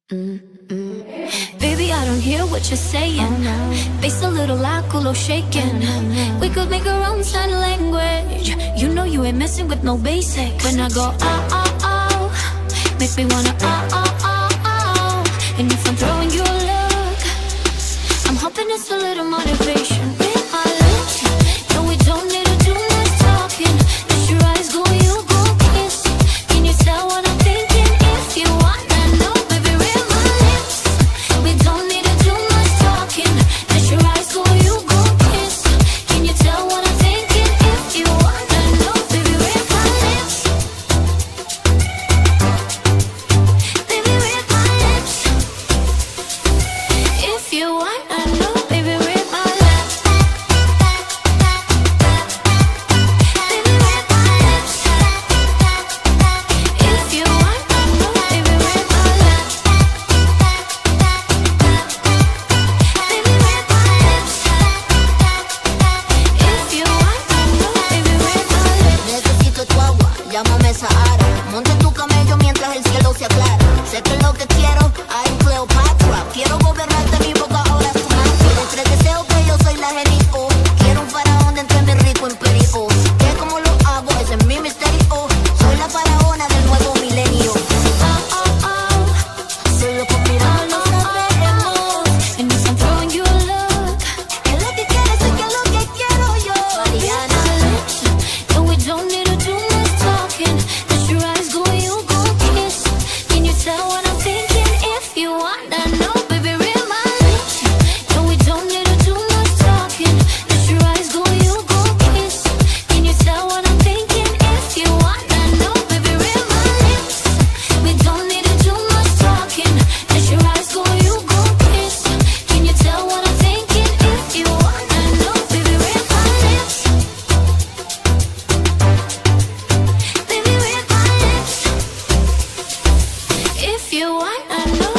Baby, I don't hear what you're saying. Face a little like culo shaking. We could make our own sign language. You know you ain't messing with no basic. When I go make me wanna and if I'm throwing you a look, I'm hoping it's a little motivation. With my lips, no, we don't need to do much talking. Let your eyes go, you go kiss. Can you tell what I'm thinking? If you wanna know, baby, read my lips. We don't need to do much talking. Let your eyes go, you go kiss. Can you tell what I'm thinking? If you wanna know, baby, read my lips. Baby, read my lips. If you wanna know, baby, read my lips. Baby, read my lips. If you wanna know, baby, read my lips. Baby, read my lips. If you wanna know, baby, read my lips. Necesito tu agua, llámame Sahara. Monte tu camello mientras el cielo se aclara. Sé que lo que quiero, I'm Cleopatra. Quiero gobernarte mi boca, ahora es tu mantra. De tres deseos que yo soy la genio. Quiero un faraón dentro de mi rico imperio. Que como lo hago, ese es mi misterio. Soy la faraona del nuevo milenio. Solo con mirarnos sabemos. And if I'm throwing you a look, Que lo que quieres es que lo que quiero yo. Farina lips. No, we don't need to do much talking. Let your eyes go, you go kiss. Can you tell what I'm thinking? If you wanna know, baby, read my lips. No, we don't need to do much talking. Let your eyes go, you go kiss. Can you tell what I'm thinking? If you wanna know, baby, read my lips. We don't need to do much talking. Let your eyes go, you go kiss. Can you tell what I'm thinking? If you wanna know, baby, read my lips. Baby, read my lips. If you wanna know.